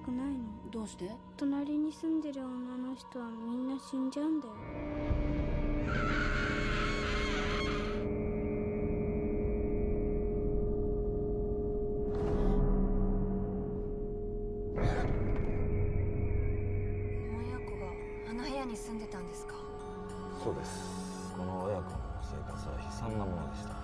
くないの？ どうして？ 隣に住んでる女の人はみんな死んじゃうんだよ。 親子があの部屋に住んでたんですか？ そうです。この親子の生活は悲惨なものでした。